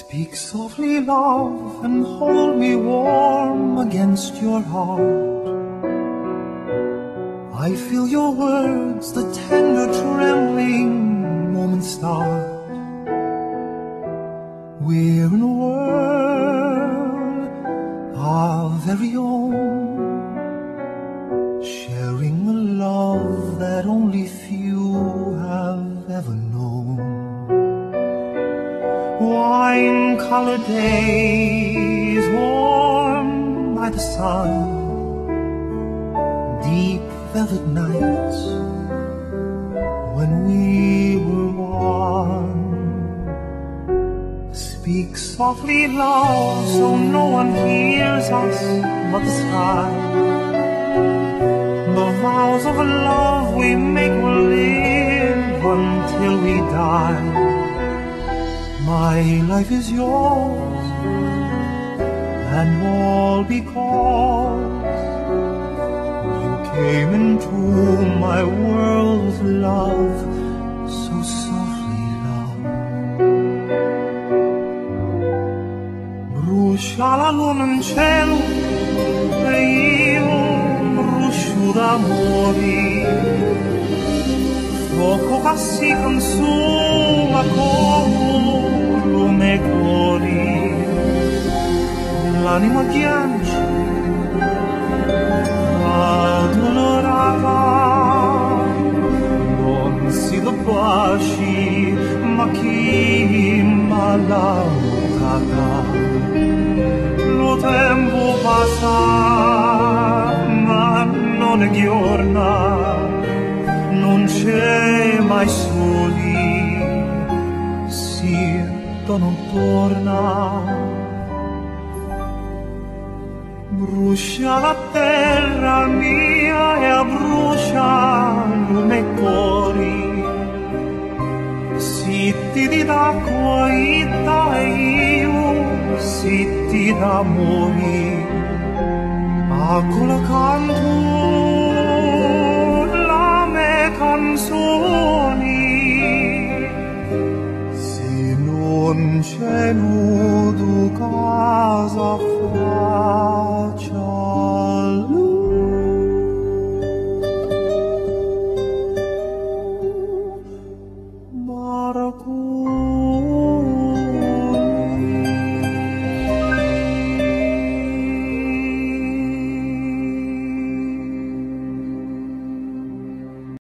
Speak softly, love, and hold me warm against your heart. I feel your words, the tender trembling moments start. We're in a world, our very own, sharing a love that only few have ever known. Wine-colored days warm by the sun, deep velvet nights when we were one. Speak softly, love, so no one hears us but the sky. The vows of love we make will live until we die. My life is yours, and all because you came into my world with love, so softly, love. Brucia la luna in cielo e io brucio d'amore. Fuoco che si consuma come lume cori. L'anima piange, addolorata, non si baci, ma chi malautata. Lo tempo passa, ma non è giorna. Non c'è mai soli, sì, non torna. Brucia la terra mia e abbrucia lume cori. Sitti di d'acqua ita e io sitti d'amori. Accola canto canzoni, se non c'è nudo casa fa.